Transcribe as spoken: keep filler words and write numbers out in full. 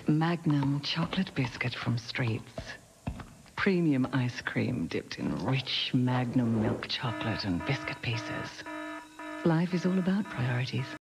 Magnum chocolate biscuit from Streets. Premium ice cream dipped in rich Magnum milk chocolate and biscuit pieces. Life is all about priorities.